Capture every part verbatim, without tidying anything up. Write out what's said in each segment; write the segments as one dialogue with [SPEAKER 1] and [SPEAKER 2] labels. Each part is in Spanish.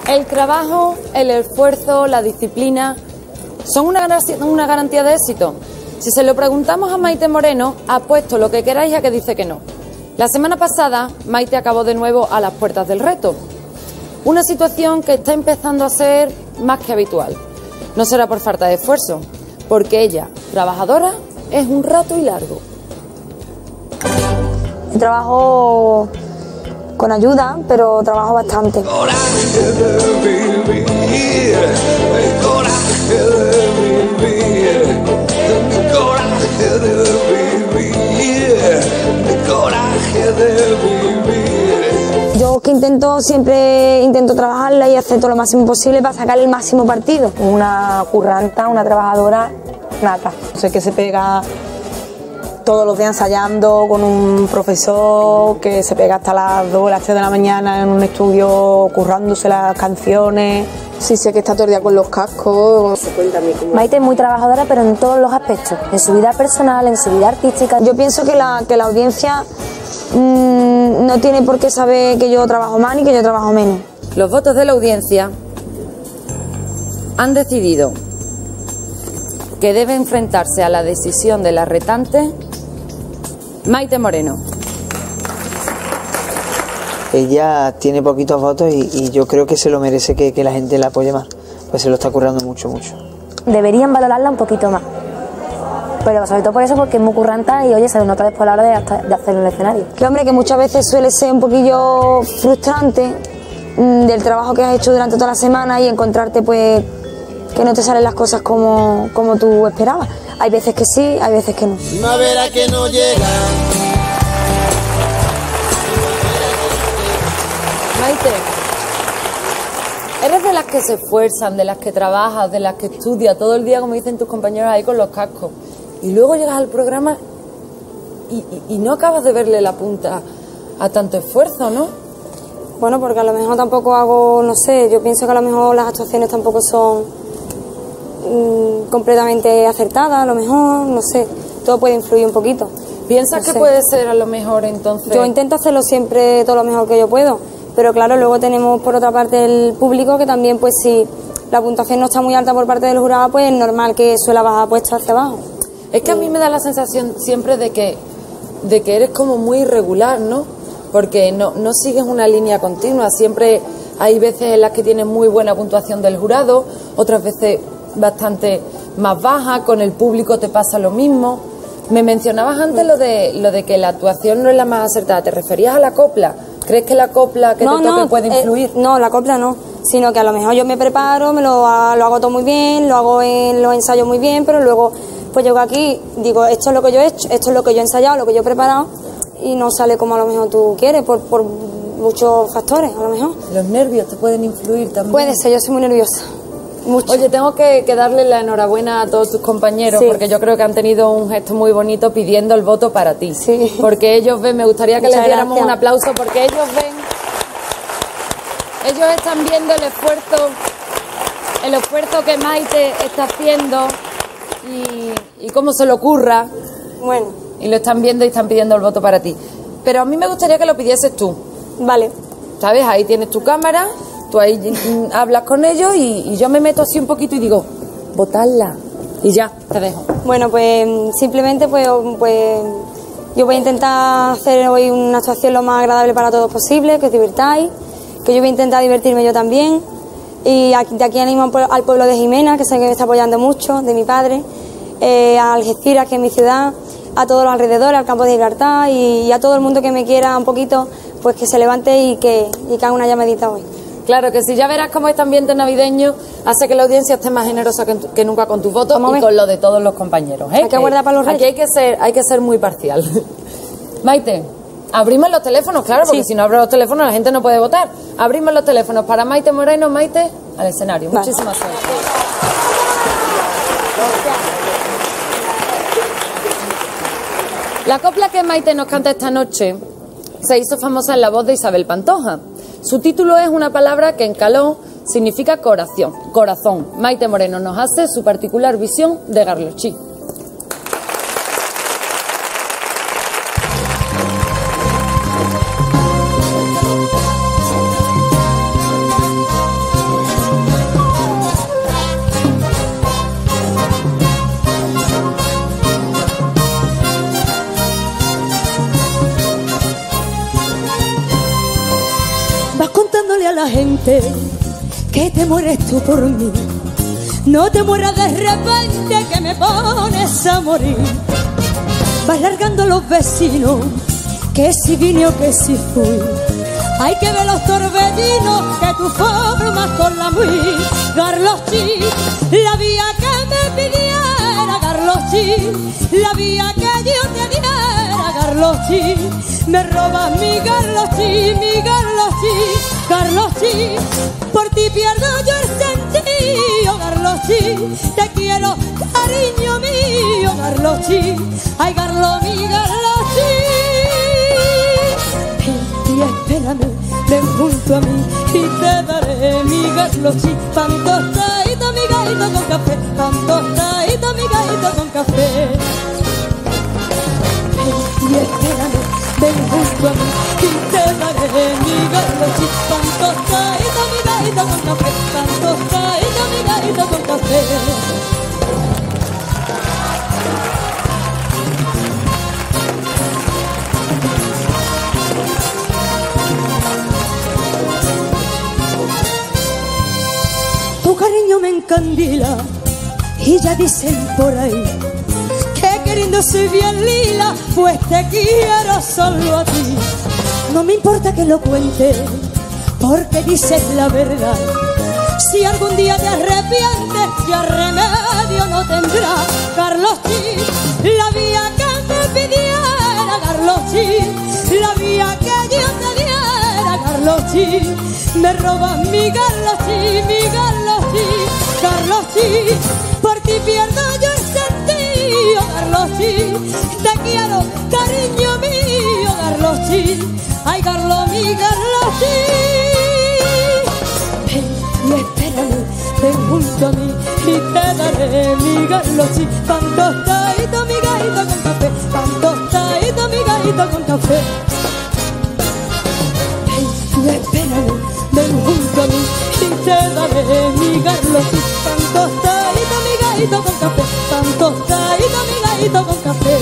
[SPEAKER 1] El trabajo, el esfuerzo, la disciplina son una garantía, una garantía de éxito. Si se lo preguntamos a Maite Moreno, apuesto lo que queráis a que dice que no. La semana pasada, Maite acabó de nuevo a las puertas del reto. Una situación que está empezando a ser más que habitual. No será por falta de esfuerzo, porque ella, trabajadora, es un rato y largo.
[SPEAKER 2] Trabajo con ayuda, pero trabajo bastante.
[SPEAKER 3] Coraje de vivir, el coraje de vivir, el coraje de vivir, el coraje de vivir.
[SPEAKER 2] Yo que intento, siempre intento trabajarla y hacer todo lo máximo posible para sacar el máximo partido.
[SPEAKER 4] Una curranta, una trabajadora nata. Sé que se pega todos los días ensayando con un profesor que se pega hasta las dos, las tres de la mañana en un estudio currándose las canciones.
[SPEAKER 5] Sí, sé que está todo el día con los cascos. Cuéntame cómo.
[SPEAKER 2] Maite es muy trabajadora, pero en todos los aspectos, en su vida personal, en su vida artística. Yo pienso que la, que la audiencia mmm, no tiene por qué saber que yo trabajo más ni que yo trabajo menos.
[SPEAKER 1] Los votos de la audiencia han decidido que debe enfrentarse a la decisión de la retante Maite Moreno.
[SPEAKER 6] Ella tiene poquitos votos y, y yo creo que se lo merece que, que la gente la apoye más, pues se lo está currando mucho, mucho.
[SPEAKER 2] Deberían valorarla un poquito más, pero sobre todo por eso, porque es muy curranta y oye, se le nota después a la hora de, hasta, de hacer el escenario. Que hombre, que muchas veces suele ser un poquillo frustrante mmm, del trabajo que has hecho durante toda la semana y encontrarte pues que no te salen las cosas como, como tú esperabas. Hay veces que sí, hay veces que no.
[SPEAKER 3] Primavera que no llega.
[SPEAKER 1] Maite, eres de las que se esfuerzan, de las que trabajas, de las que estudias todo el día, como dicen tus compañeros ahí con los cascos, y luego llegas al programa y, y, y no acabas de verle la punta a tanto esfuerzo, ¿no?
[SPEAKER 2] Bueno, porque a lo mejor tampoco hago, no sé, yo pienso que a lo mejor las actuaciones tampoco son mmm, completamente acertadas, a lo mejor, no sé, todo puede influir un poquito.
[SPEAKER 1] ¿Piensas
[SPEAKER 2] no
[SPEAKER 1] que
[SPEAKER 2] sé.
[SPEAKER 1] puede ser a lo mejor entonces?
[SPEAKER 2] Yo intento hacerlo siempre todo lo mejor que yo puedo, pero claro, luego tenemos por otra parte el público que también, pues si la puntuación no está muy alta por parte del jurado, pues es normal que suela bajar puesto hacia abajo.
[SPEAKER 1] Es que a mí me da la sensación siempre de que, de que eres como muy irregular, ¿no? Porque no, no sigues una línea continua, siempre hay veces en las que tienes muy buena puntuación del jurado, otras veces bastante más baja, con el público te pasa lo mismo. Me mencionabas antes lo de, lo de que la actuación no es la más acertada, ¿te referías a la copla? ¿Crees que la copla que
[SPEAKER 2] no,
[SPEAKER 1] te toque
[SPEAKER 2] no,
[SPEAKER 1] puede influir?
[SPEAKER 2] Eh, no, la copla no, sino que a lo mejor yo me preparo, me lo, lo hago todo muy bien, lo hago en los ensayos muy bien, pero luego pues llego aquí, digo, esto es lo que yo he hecho, esto es lo que yo he ensayado, lo que yo he preparado, y no sale como a lo mejor tú quieres, por, por muchos factores, a lo mejor.
[SPEAKER 1] Los nervios te pueden influir también.
[SPEAKER 2] Puede ser, yo soy muy nerviosa. Mucho.
[SPEAKER 1] Oye, tengo que, que darle la enhorabuena a todos tus compañeros, sí, porque yo creo que han tenido un gesto muy bonito pidiendo el voto para ti.
[SPEAKER 2] Sí.
[SPEAKER 1] Porque ellos ven, me gustaría que
[SPEAKER 2] Muchas
[SPEAKER 1] les diéramos
[SPEAKER 2] gracias.
[SPEAKER 1] un aplauso, porque ellos ven, ellos están viendo el esfuerzo, el esfuerzo que Maite está haciendo y, y cómo se le ocurra.
[SPEAKER 2] Bueno.
[SPEAKER 1] Y lo están viendo y están pidiendo el voto para ti. Pero a mí me gustaría que lo pidieses tú.
[SPEAKER 2] Vale.
[SPEAKER 1] ¿Sabes? Ahí tienes tu cámara, tú ahí hablas con ellos y, y yo me meto así un poquito y digo, votadla. Y ya, te dejo.
[SPEAKER 2] Bueno, pues simplemente pues, pues yo voy a intentar hacer hoy una actuación lo más agradable para todos posible, que os divirtáis, que yo voy a intentar divertirme yo también. Y aquí, de aquí animo al pueblo de Jimena, que sé que me está apoyando mucho, de mi padre, eh, a Algeciras, que es mi ciudad, a todos los alrededores, al campo de Gibraltar y, y a todo el mundo que me quiera un poquito, pues que se levante y que, y que haga una llamadita hoy.
[SPEAKER 1] Claro que sí, ya verás cómo este ambiente navideño hace que la audiencia esté más generosa que, que nunca con tus votos y con lo de todos los compañeros, ¿eh?
[SPEAKER 2] Hay que guardar para los reyes.
[SPEAKER 1] Aquí hay que ser, hay que ser muy parcial. Maite, abrimos los teléfonos, claro, porque sí, si no abro los teléfonos la gente no puede votar. Abrimos los teléfonos para Maite Moreno. Maite, al escenario. Vale. Muchísimas gracias. La copla que Maite nos canta esta noche se hizo famosa en la voz de Isabel Pantoja. Su título es una palabra que en caló significa corazón. corazón. Maite Moreno nos hace su particular visión de Garlochí.
[SPEAKER 7] a la gente que te mueres tú por mí. No te mueras de repente que me pones a morir. Vas largando a los vecinos que si vine o que si fui. Hay que ver los torbellinos que tú formas con la mui. Carloschi, la vía que me pidiera, Carloschi, la vía que yo te diera, Carloschi. Me robas mi Carloschi, mi Carloschi, Carloschi. Por ti pierdo yo el sentido, Carloschi. Te quiero, cariño mío, Carloschi. Ay, Carlos, mi Carloschi. Y espérame, ven junto a mí y te daré mi Carloschi. Pan tostadito, mi gallito con café. Pan tostadito, mi gallito con café. Y espérame, ven junto a mí y te daré mi Carloschi. Pan tostadito, mi gallito con café. Pan tostadito, mi gallito con café. Tu cariño me encandila y ya dicen por ahí que queriendo soy bien lila, pues te quiero solo a ti. No me importa que lo cuente, porque dices la verdad. Si algún día te arrepientes, ya remedio no tendrás. Carloschi, la vía que me pidiera, Carloschi, la vía que yo te diera, Carloschi. Me robas mi Carloschi, mi Carloschi, Carloschi. Por ti pierdo yo el sentido, Carloschi. Te quiero, cariño mío, Carloschi. Ay, Carlos, mi Carloschi. Ven y espérame, ven junto a mí y te daré mi Carloschi. Pan tostadito, mi gallito con café. Pan tostadito, mi gallito con café. Ven y espérame, ven junto a mí y te daré mi Carloschi. Pan tostadito, mi gallito con café. Pan tostadito, mi gallito con café.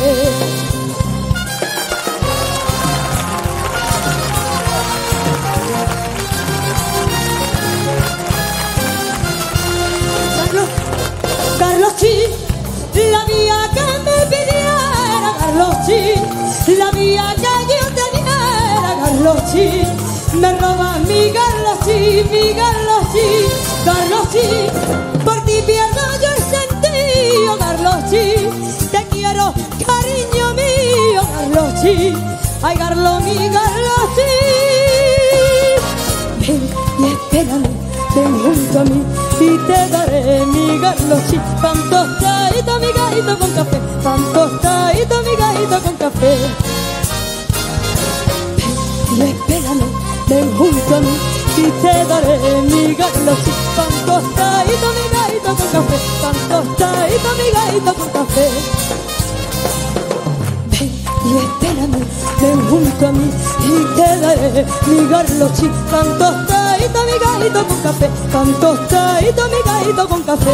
[SPEAKER 7] Carloschi, la vía que me pidiera, Carloschi, la vía que yo te diera, Carloschi. Me robas mi Carloschi, mi Carloschi, Carloschi. Por ti pierdo yo el sentido, Carloschi. Te quiero, cariño mío, Carloschi. Ay, Carlos, mi Carloschi. Ven y espérame, ven junto a mí y te daré mi Carloschi. Pan tostadito, mi gallito con café. Pan tostadito, mi gallito con café. Ven y espérame, ven junto a mí y te daré mi Carloschi. Pan tostadito, mi gallito con café. Pan tostadito, mi gallito con café. Ven y espérame, ven junto a mí y te daré mi Carloschi. Pan tostadito, mi gallito con café. Pan tostadito, mi gallito con café.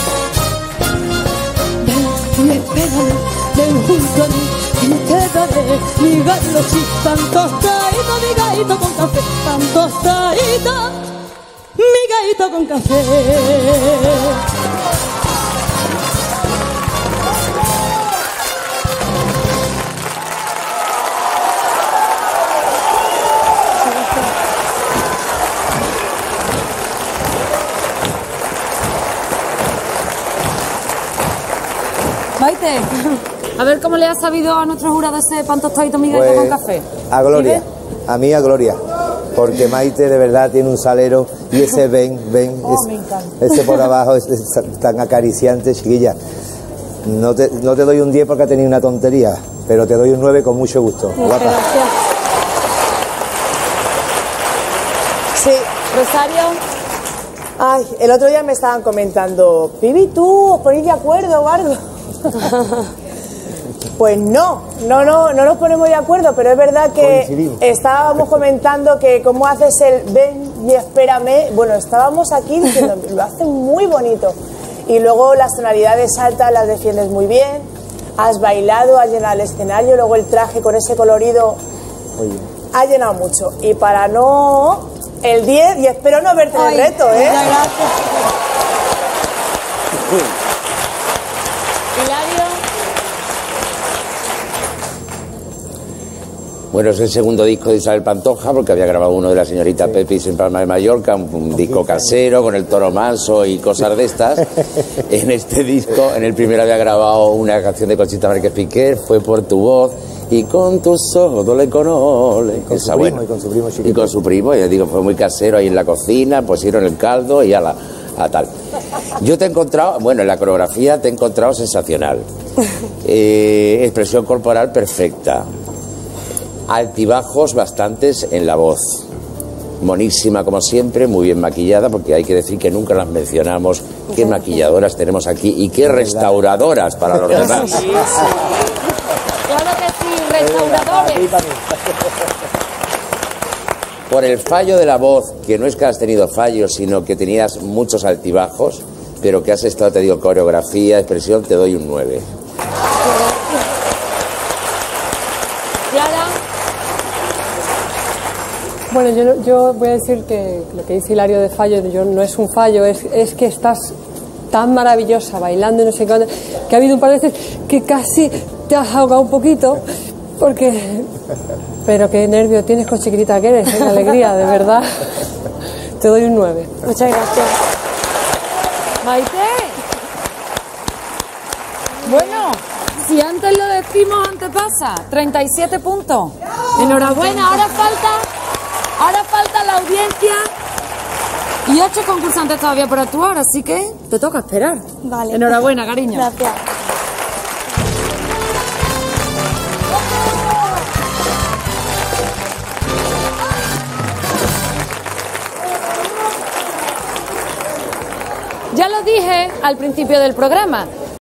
[SPEAKER 7] Ven y espérame, ven junto a mí y te daré mi Carloschi. Pan tostadito, mi gallito con café. Pan tostadito, mi gallito con café.
[SPEAKER 1] Maite, a ver cómo le ha sabido a nuestro jurado ese pan tostadito mi gallito
[SPEAKER 8] Pues,
[SPEAKER 1] con café.
[SPEAKER 8] A Gloria, a mí a Gloria, porque Maite de verdad tiene un salero y ese ven, ven,
[SPEAKER 1] Oh,
[SPEAKER 8] es-
[SPEAKER 1] me encanta.
[SPEAKER 8] ese por abajo es, es tan acariciante, chiquilla. No te, no te doy un diez porque ha tenido una tontería, pero te doy un nueve con mucho gusto. Guapa.
[SPEAKER 4] Sí, Rosario. Ay, el otro día me estaban comentando, Pibi, ¿tú os ponéis de acuerdo o algo? Pues no, no, no, no nos ponemos de acuerdo, pero es verdad que
[SPEAKER 8] Coincidimos.
[SPEAKER 4] estábamos comentando que cómo haces el ven y espérame, bueno, estábamos aquí diciendo, lo hace muy bonito. Y luego las tonalidades altas las defiendes muy bien, has bailado, has llenado el escenario, luego el traje con ese colorido
[SPEAKER 8] Muy bien.
[SPEAKER 4] ha llenado mucho. Y para no
[SPEAKER 9] el diez y espero no verte en el reto, ¿eh?
[SPEAKER 2] Muchas gracias.
[SPEAKER 10] Bueno, es el segundo disco de Isabel Pantoja, porque había grabado uno de la señorita sí. Pepis en Palma de Mallorca, un, un disco casero con el Toro Manso y cosas de estas. En este disco, en el primero había grabado una canción de Conchita Márquez Piquer, Fue por tu voz, y con tus ojos dole con ole.
[SPEAKER 8] Y con,
[SPEAKER 10] Esa,
[SPEAKER 8] su primo,
[SPEAKER 10] bueno,
[SPEAKER 8] y con su primo chiquito.
[SPEAKER 10] Y con su primo, ya digo, fue muy casero ahí en la cocina, pusieron el caldo y a la... a tal. Yo te he encontrado, bueno, en la coreografía te he encontrado sensacional. Eh, expresión corporal perfecta. Altibajos bastantes en la voz. Monísima como siempre, muy bien maquillada, porque hay que decir que nunca las mencionamos. Qué maquilladoras tenemos aquí y qué restauradoras para los demás.
[SPEAKER 1] Sí, sí. Claro que sí, restauradores.
[SPEAKER 10] Por el fallo de la voz, que no es que has tenido fallos, sino que tenías muchos altibajos, pero que has estado, te digo, coreografía, expresión, te doy un nueve.
[SPEAKER 1] Clara.
[SPEAKER 11] Bueno, yo, yo voy a decir que lo que dice Hilario de fallo, yo, no es un fallo, es, es que estás tan maravillosa bailando y no sé cuándo, que ha habido un par de veces que casi te has ahogado un poquito, porque... Pero qué nervio tienes con chiquitita que eres, qué alegría, de verdad. Te doy un nueve.
[SPEAKER 2] Muchas gracias.
[SPEAKER 1] Maite. Bueno, si antes lo decimos, antes pasa. treinta y siete puntos. Enhorabuena, ahora falta, ahora falta la audiencia y ocho concursantes todavía por actuar, así que te toca esperar.
[SPEAKER 2] Vale.
[SPEAKER 1] Enhorabuena, cariño.
[SPEAKER 2] Gracias.
[SPEAKER 1] Ya lo dije al principio del programa,